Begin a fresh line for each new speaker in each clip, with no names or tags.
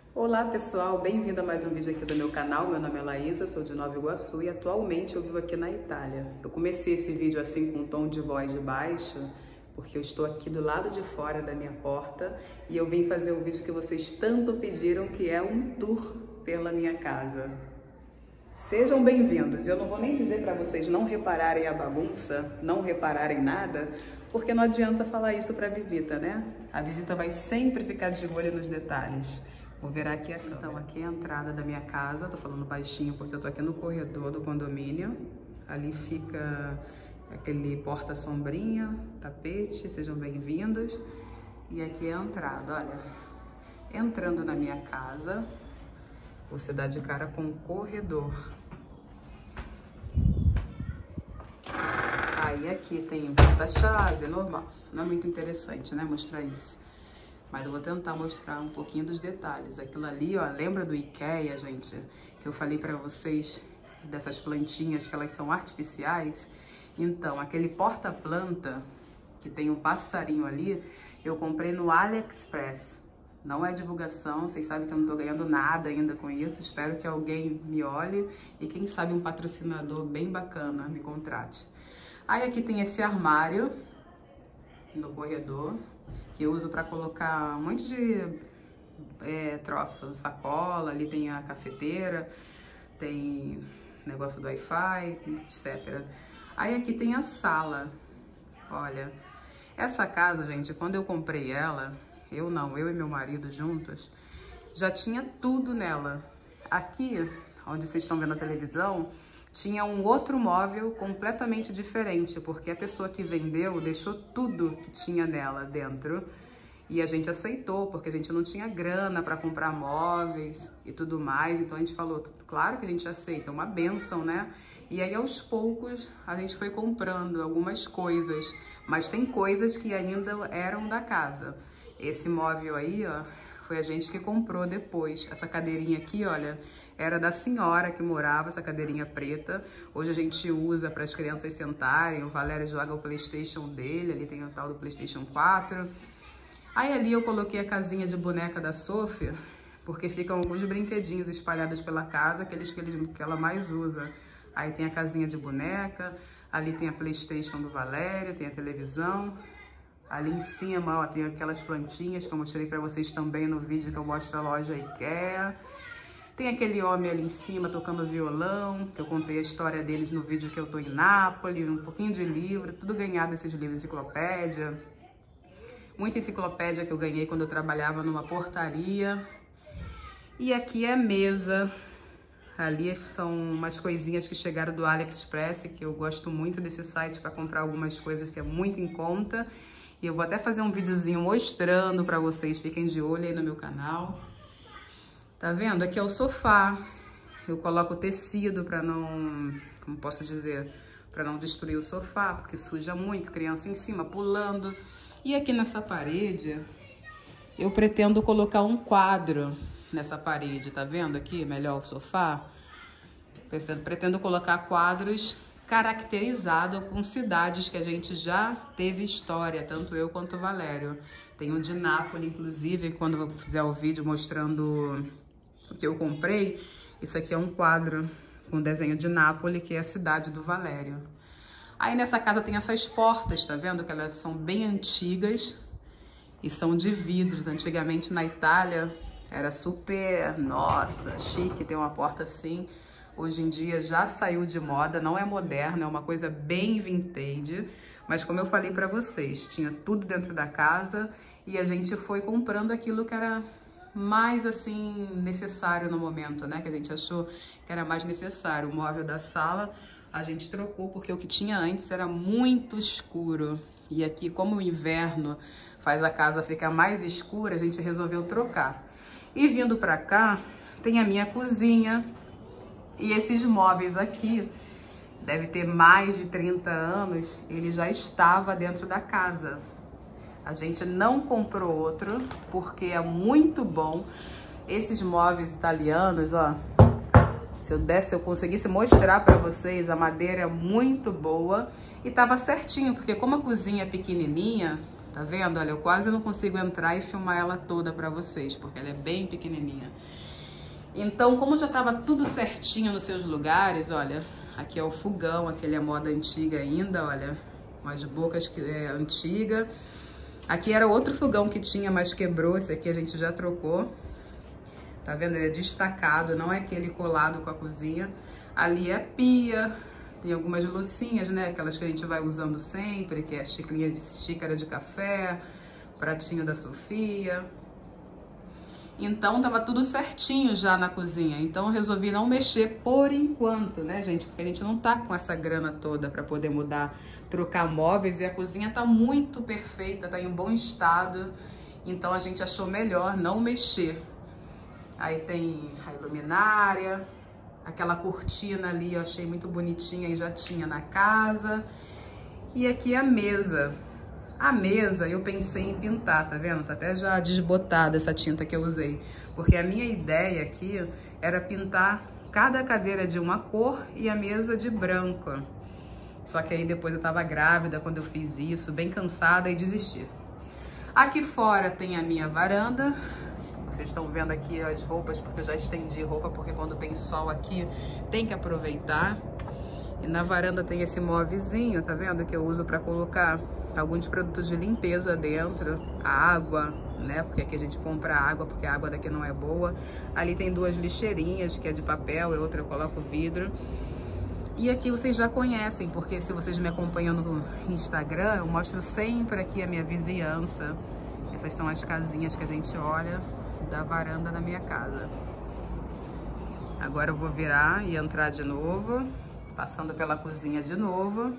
Olá pessoal, bem-vindo a mais um vídeo aqui do meu canal. Meu nome é Laísa, sou de Nova Iguaçu e atualmente eu vivo aqui na Itália. Eu comecei esse vídeo assim com um tom de voz de baixo, porque eu estou aqui do lado de fora da minha porta e eu vim fazer o vídeo que vocês tanto pediram, que é um tour pela minha casa. Sejam bem-vindos. Eu não vou nem dizer para vocês não repararem a bagunça, não repararem nada, porque não adianta falar isso para a visita, né? A visita vai sempre ficar de olho nos detalhes. Vou virar aqui a câmera. Então, aqui é a entrada da minha casa. Tô falando baixinho porque eu tô aqui no corredor do condomínio. Ali fica aquele porta-sombrinha, tapete. Sejam bem-vindos. E aqui é a entrada, olha. Entrando na minha casa, você dá de cara com o corredor. Aí aqui tem o porta-chave, normal. Não é muito interessante, né, mostrar isso. Mas eu vou tentar mostrar um pouquinho dos detalhes. Aquilo ali, ó, lembra do IKEA, gente? Que eu falei pra vocês dessas plantinhas que elas são artificiais? Então, aquele porta-planta, que tem um passarinho ali, eu comprei no AliExpress. Não é divulgação, vocês sabem que eu não tô ganhando nada ainda com isso. Espero que alguém me olhe e quem sabe um patrocinador bem bacana me contrate. Aí aqui tem esse armário no corredor, que eu uso para colocar um monte de troço, sacola, ali tem a cafeteira, tem negócio do Wi-Fi, etc. Aí aqui tem a sala. Olha, essa casa, gente, quando eu comprei ela, eu e meu marido juntos, já tinha tudo nela. Aqui, onde vocês estão vendo a televisão, tinha um outro móvel completamente diferente, porque a pessoa que vendeu deixou tudo que tinha nela dentro e a gente aceitou, porque a gente não tinha grana para comprar móveis e tudo mais, então a gente falou, claro que a gente aceita, é uma bênção, né? E aí aos poucos a gente foi comprando algumas coisas, mas tem coisas que ainda eram da casa. Esse móvel aí, ó, foi a gente que comprou depois. Essa cadeirinha aqui, olha, era da senhora que morava, essa cadeirinha preta. Hoje a gente usa para as crianças sentarem. O Valério joga o PlayStation dele, ali tem o tal do PlayStation 4. Aí ali eu coloquei a casinha de boneca da Sofia, porque ficam alguns brinquedinhos espalhados pela casa, aqueles que ela mais usa. Aí tem a casinha de boneca, ali tem a PlayStation do Valério, tem a televisão. Ali em cima, ó, tem aquelas plantinhas que eu mostrei pra vocês também no vídeo que eu mostro a loja IKEA. Tem aquele homem ali em cima tocando violão, que eu contei a história deles no vídeo que eu tô em Nápoles, um pouquinho de livro, tudo ganhado esses livros, enciclopédia. Muita enciclopédia que eu ganhei quando eu trabalhava numa portaria. E aqui é a mesa. Ali são umas coisinhas que chegaram do AliExpress, que eu gosto muito desse site para comprar algumas coisas que é muito em conta. E eu vou até fazer um videozinho mostrando pra vocês, fiquem de olho aí no meu canal. Tá vendo? Aqui é o sofá. Eu coloco tecido pra não, como posso dizer, pra não destruir o sofá, porque suja muito, criança em cima pulando. E aqui nessa parede, eu pretendo colocar um quadro nessa parede, tá vendo aqui? Melhor o sofá. Pretendo colocar quadros caracterizado com cidades que a gente já teve história, tanto eu quanto o Valério. Tem um de Nápoles, inclusive, quando eu fizer o vídeo mostrando o que eu comprei, isso aqui é um quadro com desenho de Nápoles, que é a cidade do Valério. Aí nessa casa tem essas portas, tá vendo? Que elas são bem antigas e são de vidros. Antigamente na Itália era super, nossa, chique ter uma porta assim. Hoje em dia já saiu de moda, não é moderno, é uma coisa bem vintage. Mas como eu falei pra vocês, tinha tudo dentro da casa e a gente foi comprando aquilo que era mais assim necessário no momento, né? Que a gente achou que era mais necessário. O móvel da sala a gente trocou porque o que tinha antes era muito escuro. E aqui, como o inverno faz a casa ficar mais escura, a gente resolveu trocar. E vindo pra cá, tem a minha cozinha. E esses móveis aqui, deve ter mais de 30 anos, ele já estava dentro da casa. A gente não comprou outro, porque é muito bom. Esses móveis italianos, ó, se eu conseguisse mostrar para vocês, a madeira é muito boa. E tava certinho, porque como a cozinha é pequenininha, Tá vendo? Olha, eu quase não consigo entrar e filmar ela toda pra vocês, porque ela é bem pequenininha. Então, como já tava tudo certinho nos seus lugares, olha, aqui é o fogão, aquele é moda antiga ainda, olha, umas bocas que é antiga. Aqui era outro fogão que tinha, mas quebrou, esse aqui a gente já trocou. Tá vendo? Ele é destacado, não é aquele colado com a cozinha. Ali é pia, tem algumas loucinhas, né? Aquelas que a gente vai usando sempre, que é xícara de café, pratinho da Sofia. Então, tava tudo certinho já na cozinha. Então, eu resolvi não mexer por enquanto, né, gente? Porque a gente não tá com essa grana toda pra poder mudar, trocar móveis. E a cozinha tá muito perfeita, tá em bom estado. Então, a gente achou melhor não mexer. Aí tem a luminária, aquela cortina ali eu achei muito bonitinha e já tinha na casa. E aqui a mesa. A mesa eu pensei em pintar, tá vendo? Tá até já desbotada essa tinta que eu usei. Porque a minha ideia aqui era pintar cada cadeira de uma cor e a mesa de branco. Só que aí depois eu tava grávida quando eu fiz isso, bem cansada e desisti. Aqui fora tem a minha varanda. Vocês estão vendo aqui as roupas, porque eu já estendi roupa, porque quando tem sol aqui tem que aproveitar. E na varanda tem esse móvelzinho, tá vendo? Que eu uso pra colocar alguns produtos de limpeza dentro, a água, né? Porque aqui a gente compra água, porque a água daqui não é boa. Ali tem duas lixeirinhas, que é de papel, e outra eu coloco vidro. E aqui vocês já conhecem, porque se vocês me acompanham no Instagram, eu mostro sempre aqui a minha vizinhança. Essas são as casinhas que a gente olha da varanda da minha casa. Agora eu vou virar e entrar de novo, passando pela cozinha de novo.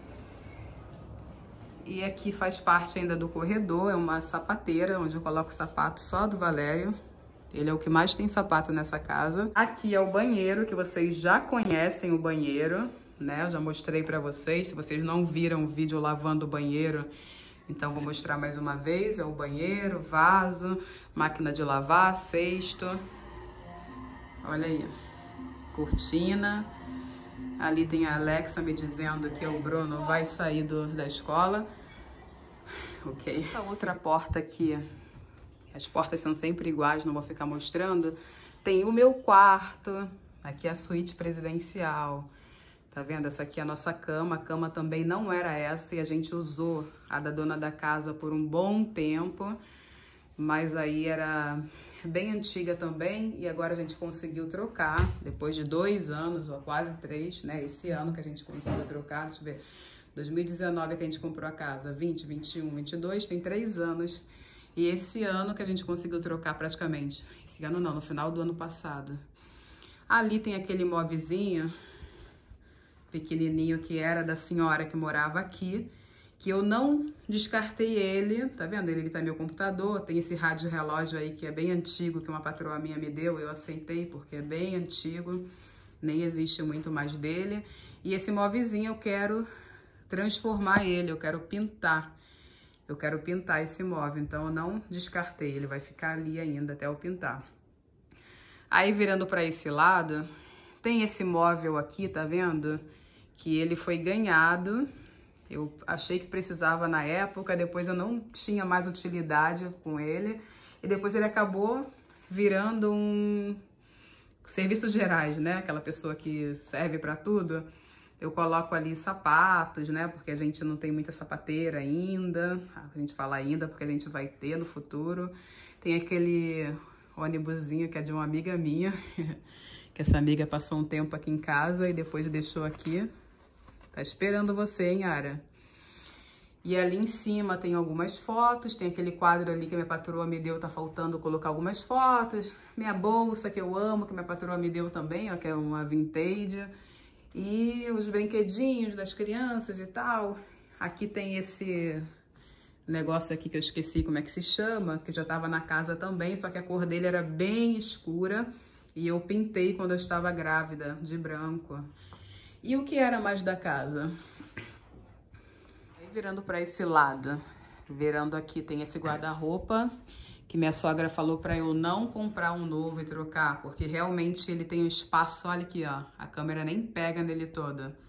E aqui faz parte ainda do corredor, é uma sapateira, onde eu coloco o sapato só do Valério. Ele é o que mais tem sapato nessa casa. Aqui é o banheiro, que vocês já conhecem o banheiro, né? Eu já mostrei pra vocês. Se vocês não viram o vídeo lavando o banheiro, então vou mostrar mais uma vez. É o banheiro, vaso, máquina de lavar, cesto. Olha aí, cortina. Ali tem a Alexa me dizendo que o Bruno vai sair da escola. Ok. Essa outra porta aqui, as portas são sempre iguais, não vou ficar mostrando. Tem o meu quarto, aqui é a suíte presidencial. Tá vendo? Essa aqui é a nossa cama. A cama também não era essa e a gente usou a da dona da casa por um bom tempo. Mas aí era bem antiga também e agora a gente conseguiu trocar, depois de 2 anos, ou quase 3, né? Esse ano que a gente conseguiu trocar, deixa eu ver, 2019 é que a gente comprou a casa, 20, 21, 22, tem 3 anos. E esse ano que a gente conseguiu trocar praticamente. Esse ano não, no final do ano passado. Ali tem aquele móvelzinho pequenininho que era da senhora que morava aqui, que eu não descartei ele, tá vendo? Ele tá no meu computador, tem esse rádio relógio aí que é bem antigo, que uma patroa minha me deu, eu aceitei porque é bem antigo, nem existe muito mais dele. E esse móvelzinho eu quero transformar ele, eu quero pintar. Eu quero pintar esse móvel, então eu não descartei, ele vai ficar ali ainda até eu pintar. Aí virando para esse lado, tem esse móvel aqui, tá vendo? Que ele foi ganhado. Eu achei que precisava na época, depois eu não tinha mais utilidade com ele. E depois ele acabou virando um serviços gerais, né? Aquela pessoa que serve para tudo. Eu coloco ali sapatos, né? Porque a gente não tem muita sapateira ainda. A gente fala ainda porque a gente vai ter no futuro. Tem aquele ônibusinho que é de uma amiga minha. Que essa amiga passou um tempo aqui em casa e depois deixou aqui. Tá esperando você, hein, Yara? E ali em cima tem algumas fotos, tem aquele quadro ali que a minha patroa me deu, tá faltando colocar algumas fotos. Minha bolsa que eu amo, que minha patroa me deu também, ó, que é uma vintage. E os brinquedinhos das crianças e tal. Aqui tem esse negócio aqui que eu esqueci como é que se chama, que já tava na casa também, só que a cor dele era bem escura. E eu pintei quando eu estava grávida, de branco. E o que era mais da casa? Aí virando para esse lado, virando aqui, tem esse guarda-roupa, que minha sogra falou para eu não comprar um novo e trocar, porque realmente ele tem um espaço, olha aqui, ó, a câmera nem pega nele toda.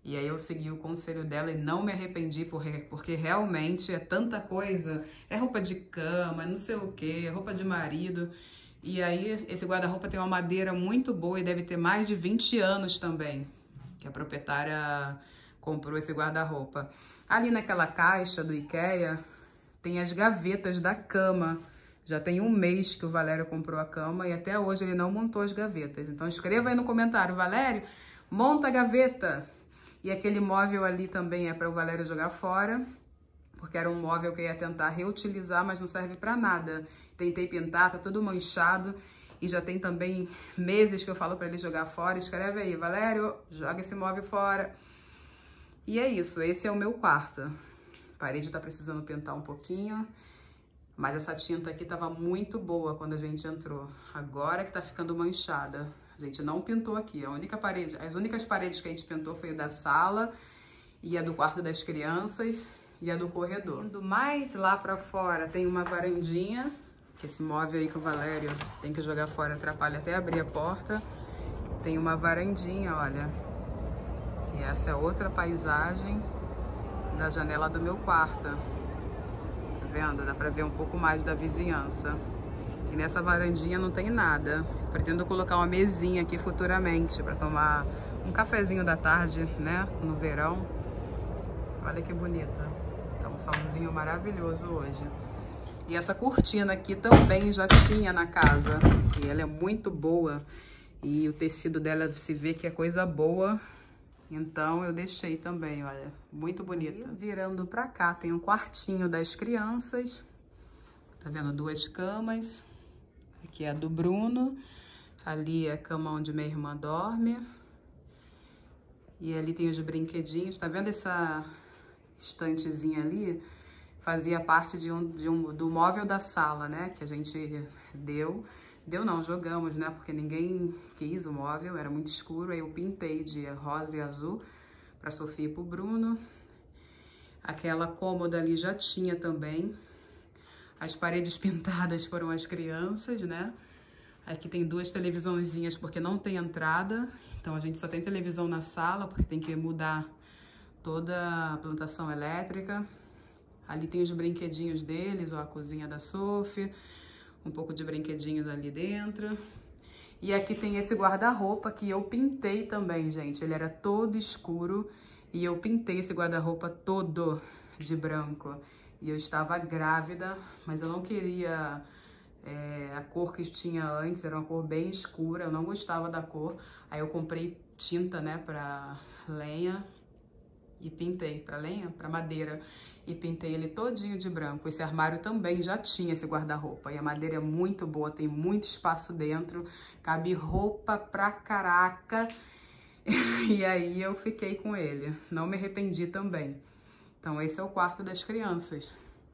E aí eu segui o conselho dela e não me arrependi, porque realmente é tanta coisa. É roupa de cama, não sei o quê, roupa de marido. E aí esse guarda-roupa tem uma madeira muito boa e deve ter mais de 20 anos também, que a proprietária comprou esse guarda-roupa. Ali naquela caixa do IKEA tem as gavetas da cama. Já tem um mês que o Valério comprou a cama e até hoje ele não montou as gavetas. Então escreva aí no comentário, Valério, monta a gaveta. E aquele móvel ali também é para o Valério jogar fora, porque era um móvel que eu ia tentar reutilizar, mas não serve para nada. Tentei pintar, tá tudo manchado e já tem também meses que eu falo para ele jogar fora. Escreve aí, Valério, joga esse móvel fora. E é isso, esse é o meu quarto. A parede tá precisando pintar um pouquinho, mas essa tinta aqui tava muito boa quando a gente entrou. Agora que tá ficando manchada. A gente não pintou aqui. As únicas paredes que a gente pintou foi a da sala e a do quarto das crianças e a do corredor. Indo mais lá pra fora tem uma varandinha, que esse móvel aí que o Valério tem que jogar fora atrapalha até abrir a porta. Tem uma varandinha, olha, que essa é outra paisagem da janela do meu quarto. Tá vendo? Dá pra ver um pouco mais da vizinhança. E nessa varandinha não tem nada. Pretendo colocar uma mesinha aqui futuramente para tomar um cafezinho da tarde, né? No verão. Olha que bonito. Tá um solzinho maravilhoso hoje. E essa cortina aqui também já tinha na casa. E ela é muito boa. E o tecido dela se vê que é coisa boa. Então eu deixei também, olha. Muito bonita. E virando pra cá tem um quartinho das crianças. Tá vendo? 2 camas. Aqui é a do Bruno. Ali é a cama onde minha irmã dorme. E ali tem os brinquedinhos. Tá vendo essa estantezinha ali? Fazia parte do móvel da sala, né? Que a gente deu. Deu não, jogamos, né? Porque ninguém quis o móvel, era muito escuro. Aí eu pintei de rosa e azul pra Sofia e pro Bruno. Aquela cômoda ali já tinha também. As paredes pintadas foram as crianças, né? Aqui tem 2 televisãozinhas porque não tem entrada. Então a gente só tem televisão na sala porque tem que mudar toda a plantação elétrica. Ali tem os brinquedinhos deles, ó, a cozinha da Sophie. Um pouco de brinquedinhos ali dentro. E aqui tem esse guarda-roupa que eu pintei também, gente. Ele era todo escuro e eu pintei esse guarda-roupa todo de branco. E eu estava grávida, mas eu não queria a cor que tinha antes, era uma cor bem escura, eu não gostava da cor. Aí eu comprei tinta, né, pra lenha e pintei, pra lenha, pra madeira. E pintei ele todinho de branco. Esse armário também já tinha esse guarda-roupa. E a madeira é muito boa, tem muito espaço dentro, cabe roupa pra caraca. E aí eu fiquei com ele, não me arrependi também. Então esse é o quarto das crianças.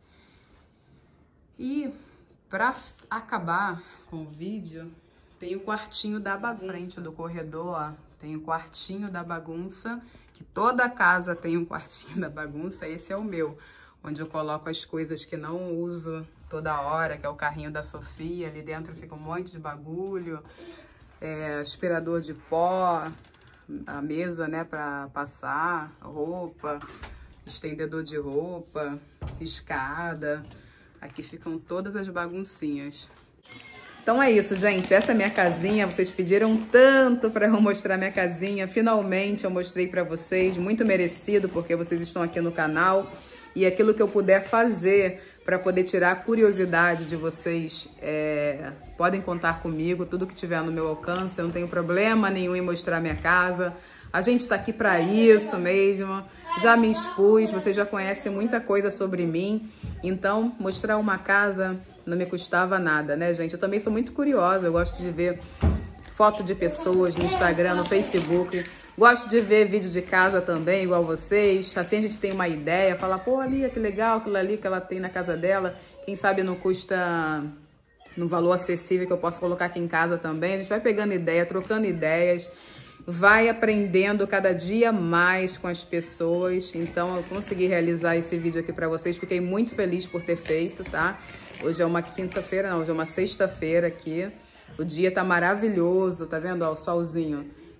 E pra acabar com o vídeo, tem o quartinho da bagunça. Na frente do corredor, ó, tem o quartinho da bagunça, que toda casa tem um quartinho da bagunça. Esse é o meu, onde eu coloco as coisas que não uso toda hora, que é o carrinho da Sofia. Ali dentro fica um monte de bagulho, aspirador de pó, a mesa, né, pra passar roupa, estendedor de roupa, escada. Aqui ficam todas as baguncinhas. Então é isso, gente. Essa é a minha casinha. Vocês pediram tanto para eu mostrar minha casinha. Finalmente eu mostrei para vocês. Muito merecido, porque vocês estão aqui no canal. E aquilo que eu puder fazer para poder tirar a curiosidade de vocês, podem contar comigo. Tudo que tiver no meu alcance. Eu não tenho problema nenhum em mostrar minha casa. A gente tá aqui para isso mesmo. Já me expus, vocês já conhecem muita coisa sobre mim. Então, mostrar uma casa não me custava nada, né, gente? Eu também sou muito curiosa, eu gosto de ver foto de pessoas no Instagram, no Facebook. Gosto de ver vídeo de casa também, igual vocês. Assim a gente tem uma ideia, fala, pô, ali, que legal, aquilo ali que ela tem na casa dela. Quem sabe não custa num valor acessível que eu posso colocar aqui em casa também. A gente vai pegando ideia, trocando ideias. Vai aprendendo cada dia mais com as pessoas. Então eu consegui realizar esse vídeo aqui pra vocês. Fiquei muito feliz por ter feito, tá? Hoje é uma quinta-feira, não, hoje é uma sexta-feira aqui. O dia tá maravilhoso, tá vendo? Ó, o solzinho.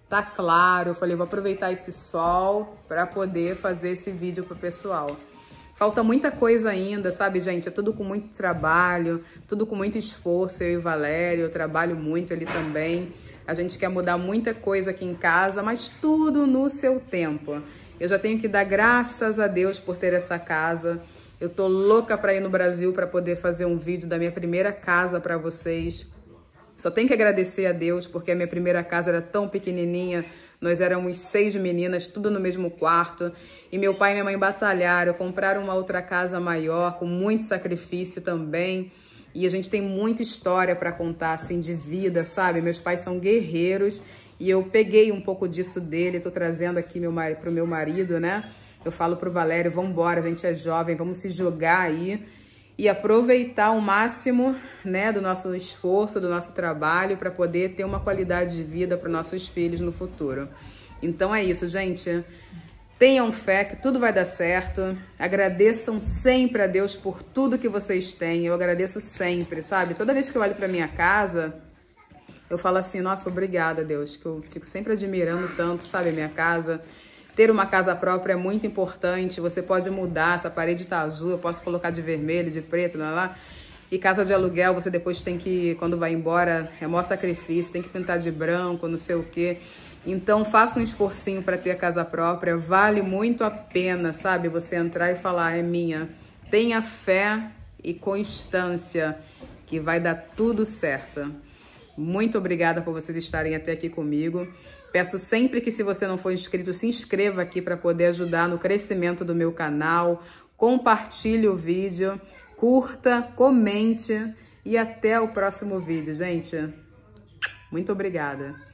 tá claro. Eu falei, vou aproveitar esse sol para poder fazer esse vídeo pro pessoal. Falta muita coisa ainda, sabe, gente? É tudo com muito trabalho, tudo com muito esforço. Eu e o Valério, eu trabalho muito, ele também. A gente quer mudar muita coisa aqui em casa, mas tudo no seu tempo. Eu já tenho que dar graças a Deus por ter essa casa. Eu tô louca para ir no Brasil para poder fazer um vídeo da minha primeira casa para vocês. Só tenho que agradecer a Deus, porque a minha primeira casa era tão pequenininha. Nós éramos 6 meninas, tudo no mesmo quarto. E meu pai e minha mãe batalharam, compraram uma outra casa maior, com muito sacrifício também. E a gente tem muita história para contar, assim, de vida, sabe? Meus pais são guerreiros e eu peguei um pouco disso dele. Tô trazendo aqui pro meu marido, né? Eu falo pro Valério, vamos embora, a gente é jovem, vamos se jogar aí. E aproveitar o máximo, né, do nosso esforço, do nosso trabalho, para poder ter uma qualidade de vida para os nossos filhos no futuro. Então é isso, gente. Tenham fé que tudo vai dar certo. Agradeçam sempre a Deus por tudo que vocês têm. Eu agradeço sempre, sabe? Toda vez que eu olho para minha casa, eu falo assim, nossa, obrigada, Deus, que eu fico sempre admirando tanto, sabe, a minha casa. Ter uma casa própria é muito importante, você pode mudar, essa parede tá azul, eu posso colocar de vermelho, de preto, lá. E casa de aluguel, você depois tem que, quando vai embora, é maior sacrifício, tem que pintar de branco, não sei o quê. Então, faça um esforcinho para ter a casa própria, vale muito a pena, sabe? Você entrar e falar, é minha. Tenha fé e constância, que vai dar tudo certo. Muito obrigada por vocês estarem até aqui comigo. Peço sempre que, se você não for inscrito, se inscreva aqui para poder ajudar no crescimento do meu canal. Compartilhe o vídeo, curta, comente e até o próximo vídeo, gente. Muito obrigada.